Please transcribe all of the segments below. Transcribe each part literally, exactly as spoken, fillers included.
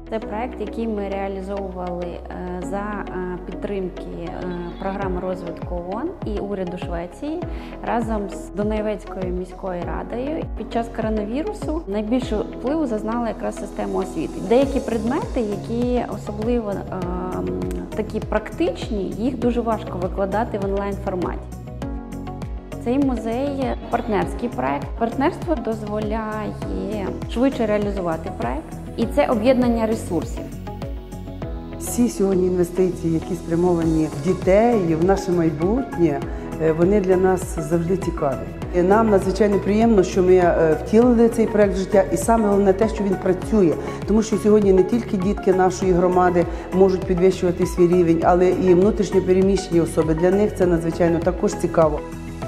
Це проект, який ми реалізовували за підтримки програми розвитку ООН і уряду Швеції разом з Донецькою міською радою. Під час коронавірусу найбільше впливу зазнала якраз система освіти. Деякі предмети, які особливо е, такі практичні, їх дуже важко викладати в онлайн-форматі. Цей музей – партнерський проект. Партнерство дозволяє швидше реалізувати проект. І це об'єднання ресурсів. Всі сьогодні інвестиції, які спрямовані в дітей, в наше майбутнє, вони для нас завжди цікаві. І нам надзвичайно приємно, що ми втілили цей проект в життя, і саме головне те, що він працює. Тому що сьогодні не тільки дітки нашої громади можуть підвищувати свій рівень, але і внутрішньо переміщені особи. Для них це надзвичайно також цікаво.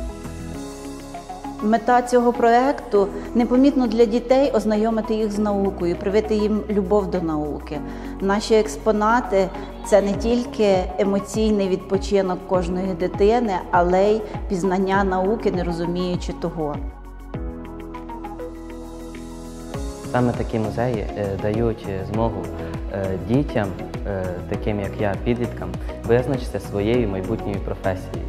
Мета цього проєкту – непомітно для дітей ознайомити їх з наукою, привити їм любов до науки. Наші експонати – це не тільки емоційний відпочинок кожної дитини, але й пізнання науки, не розуміючи того. Саме такі музеї дають змогу дітям, таким як я, підліткам, визначитися своєю майбутньою професією.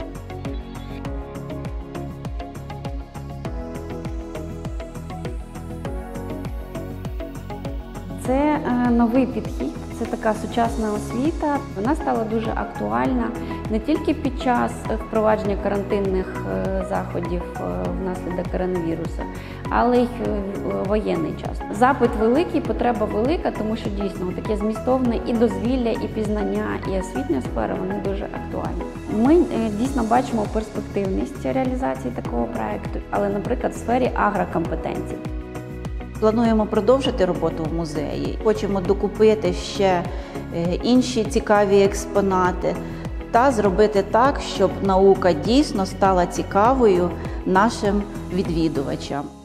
Це новий підхід, це така сучасна освіта. Вона стала дуже актуальна не тільки під час впровадження карантинних заходів внаслідок коронавірусу, але й в воєнний час. Запит великий, потреба велика, тому що дійсно таке змістовне і дозвілля, і пізнання, і освітня сфера, вони дуже актуальні. Ми дійсно бачимо перспективність реалізації такого проєкту, але, наприклад, в сфері агрокомпетенцій. Плануємо продовжити роботу в музеї. Хочемо докупити ще інші цікаві експонати та зробити так, щоб наука дійсно стала цікавою нашим відвідувачам.